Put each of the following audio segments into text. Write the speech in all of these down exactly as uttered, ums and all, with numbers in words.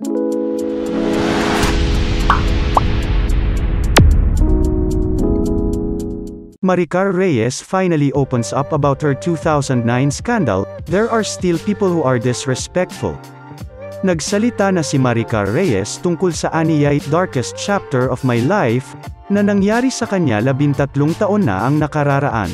Maricar Reyes finally opens up about her two thousand nine scandal. There are still people who are disrespectful. Nagsalita na si Maricar Reyes tungkol sa aniyay darkest chapter of my life, na nangyari sa kanya labintatlong taon na ang nakararaan.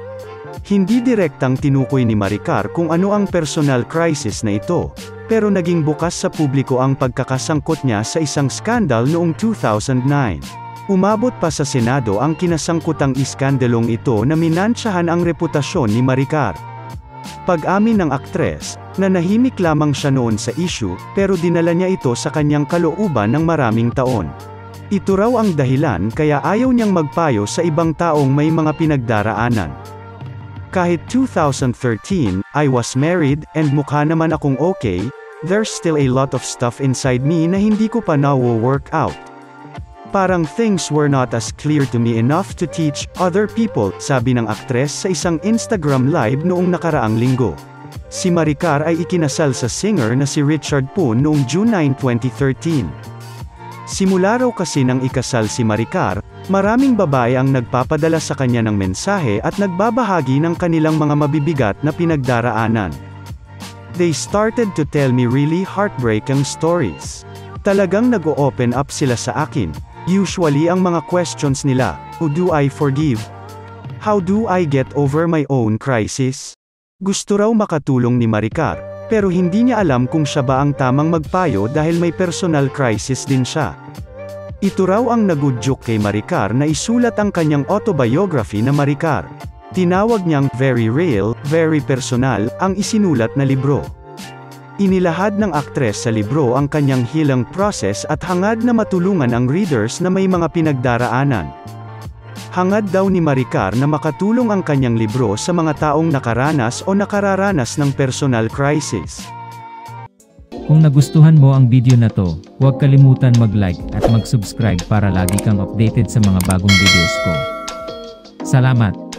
Hindi direktang tinukoy ni Maricar kung ano ang personal crisis na ito, pero naging bukas sa publiko ang pagkakasangkot niya sa isang skandal noong two thousand nine. Umabot pa sa Senado ang kinasangkutang iskandalong ito na minansyahan ang reputasyon ni Maricar. Pag-amin ng aktres, na nahimik lamang siya noon sa issue, pero dinala niya ito sa kanyang kalooban ng maraming taon. Ito raw ang dahilan kaya ayaw niyang magpayo sa ibang taong may mga pinagdaraanan. Kahit two thousand thirteen, I was married, and mukha naman akong okay, there's still a lot of stuff inside me na hindi ko pa na-work out. Parang things were not as clear to me enough to teach other people, sabi ng aktres sa isang Instagram live noong nakaraang linggo. Si Maricar ay ikinasal sa singer na si Richard Poon noong June ninth, twenty thirteen. Simula raw kasi nang ikasal si Maricar, maraming babae ang nagpapadala sa kanya ng mensahe at nagbabahagi ng kanilang mga mabibigat na pinagdaraanan. They started to tell me really heartbreaking stories. Talagang nag-o-open up sila sa akin. Usually ang mga questions nila, who do I forgive? How do I get over my own crisis? Gusto raw makatulong ni Maricar, pero hindi niya alam kung siya ba ang tamang magpayo dahil may personal crisis din siya. Ito raw ang nagudyok kay Maricar na isulat ang kanyang autobiography na Maricar. Tinawag niyang very real, very personal, ang isinulat na libro. Inilahad ng aktres sa libro ang kanyang healing process at hangad na matulungan ang readers na may mga pinagdaraanan. Hangad daw ni Maricar na makatulong ang kanyang libro sa mga taong nakaranas o nakararanas ng personal crisis. Kung nagustuhan mo ang video na to, huwag kalimutan mag-like at mag-subscribe para lagi kang updated sa mga bagong videos ko. Salamat!